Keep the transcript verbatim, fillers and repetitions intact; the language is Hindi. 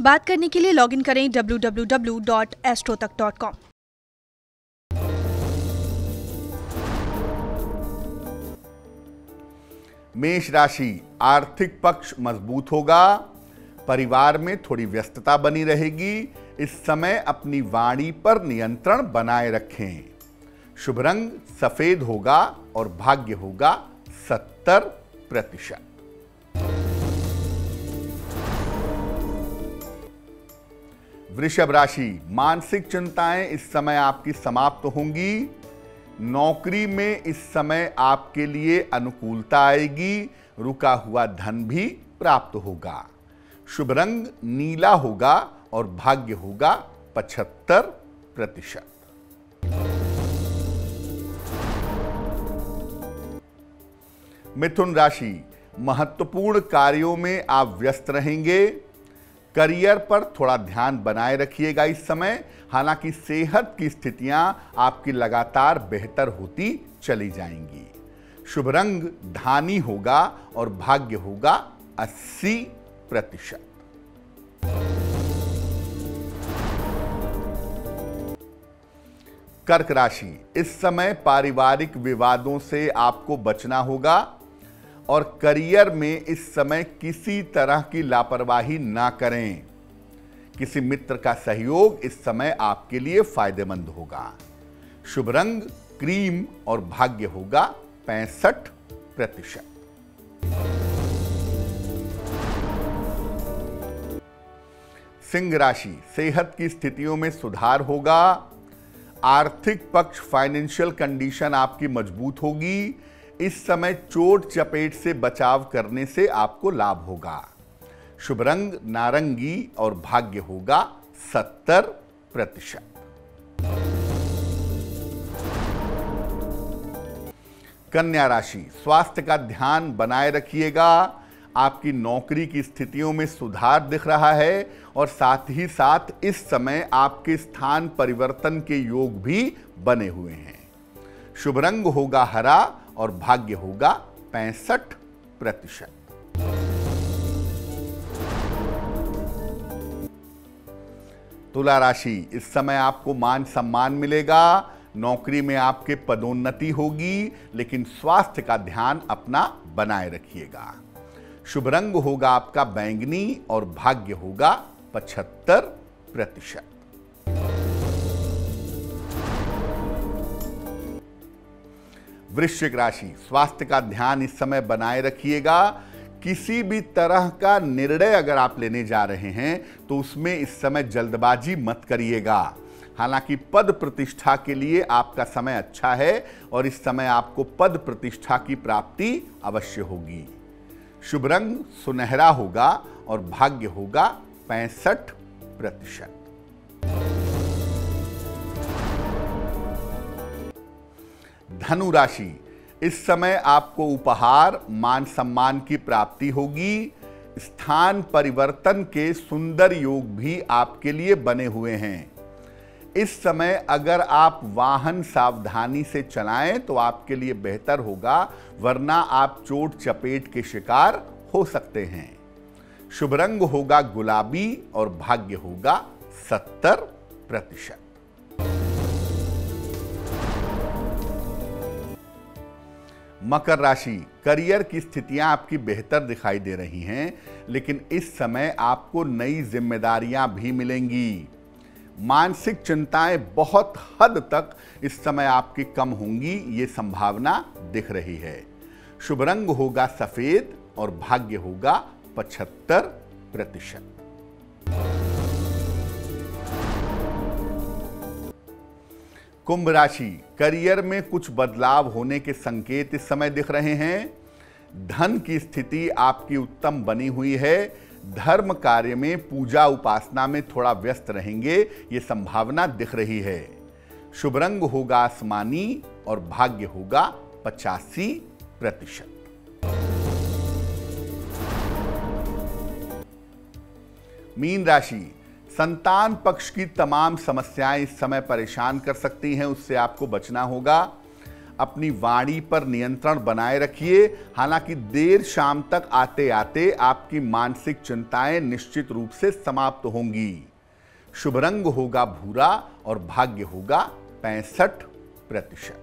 बात करने के लिए लॉगिन करें W W W dot Astrotalk dot com. मेष राशि, आर्थिक पक्ष मजबूत होगा। परिवार में थोड़ी व्यस्तता बनी रहेगी। इस समय अपनी वाणी पर नियंत्रण बनाए रखें। शुभ रंग सफेद होगा और भाग्य होगा सत्तर प्रतिशत। वृषभ राशि, मानसिक चिंताएं इस समय आपकी समाप्त होंगी। नौकरी में इस समय आपके लिए अनुकूलता आएगी। रुका हुआ धन भी प्राप्त होगा। शुभ रंग नीला होगा और भाग्य होगा पचहत्तर प्रतिशत। मिथुन राशि, महत्वपूर्ण कार्यों में आप व्यस्त रहेंगे। करियर पर थोड़ा ध्यान बनाए रखिएगा इस समय। हालांकि सेहत की स्थितियां आपकी लगातार बेहतर होती चली जाएंगी। शुभ रंग धानी होगा और भाग्य होगा अस्सी प्रतिशत। कर्क राशि, इस समय पारिवारिक विवादों से आपको बचना होगा और करियर में इस समय किसी तरह की लापरवाही ना करें। किसी मित्र का सहयोग इस समय आपके लिए फायदेमंद होगा। शुभ रंग क्रीम और भाग्य होगा पैंसठ प्रतिशत। सिंह राशि, सेहत की स्थितियों में सुधार होगा। आर्थिक पक्ष फाइनेंशियल कंडीशन आपकी मजबूत होगी। इस समय चोट चपेट से बचाव करने से आपको लाभ होगा। शुभ रंग नारंगी और भाग्य होगा सत्तर प्रतिशत। कन्या राशि, स्वास्थ्य का ध्यान बनाए रखिएगा। आपकी नौकरी की स्थितियों में सुधार दिख रहा है और साथ ही साथ इस समय आपके स्थान परिवर्तन के योग भी बने हुए हैं। शुभ रंग होगा हरा और भाग्य होगा पैंसठ प्रतिशत। तुला राशि, इस समय आपको मान सम्मान मिलेगा। नौकरी में आपके पदोन्नति होगी, लेकिन स्वास्थ्य का ध्यान अपना बनाए रखिएगा। शुभ रंग होगा आपका बैंगनी और भाग्य होगा पचहत्तर प्रतिशत। वृश्चिक राशि, स्वास्थ्य का ध्यान इस समय बनाए रखिएगा। किसी भी तरह का निर्णय अगर आप लेने जा रहे हैं तो उसमें इस समय जल्दबाजी मत करिएगा। हालांकि पद प्रतिष्ठा के लिए आपका समय अच्छा है और इस समय आपको पद प्रतिष्ठा की प्राप्ति अवश्य होगी। शुभ रंग सुनहरा होगा और भाग्य होगा पैंसठ प्रतिशत। धनु राशि, इस समय आपको उपहार मान सम्मान की प्राप्ति होगी। स्थान परिवर्तन के सुंदर योग भी आपके लिए बने हुए हैं। इस समय अगर आप वाहन सावधानी से चलाएं तो आपके लिए बेहतर होगा, वरना आप चोट चपेट के शिकार हो सकते हैं। शुभ रंग होगा गुलाबी और भाग्य होगा सत्तर प्रतिशत। मकर राशि, करियर की स्थितियां आपकी बेहतर दिखाई दे रही हैं, लेकिन इस समय आपको नई जिम्मेदारियां भी मिलेंगी। मानसिक चिंताएं बहुत हद तक इस समय आपकी कम होंगी, ये संभावना दिख रही है। शुभ रंग होगा सफेद और भाग्य होगा पचहत्तर प्रतिशत। कुंभ राशि, करियर में कुछ बदलाव होने के संकेत इस समय दिख रहे हैं। धन की स्थिति आपकी उत्तम बनी हुई है। धर्म कार्य में पूजा उपासना में थोड़ा व्यस्त रहेंगे, ये संभावना दिख रही है। शुभ रंग होगा आसमानी और भाग्य होगा पचासी प्रतिशत। मीन राशि, संतान पक्ष की तमाम समस्याएं इस समय परेशान कर सकती हैं, उससे आपको बचना होगा। अपनी वाणी पर नियंत्रण बनाए रखिए। हालांकि देर शाम तक आते आते आपकी मानसिक चिंताएं निश्चित रूप से समाप्त होंगी। शुभ रंग होगा भूरा और भाग्य होगा पैंसठ प्रतिशत।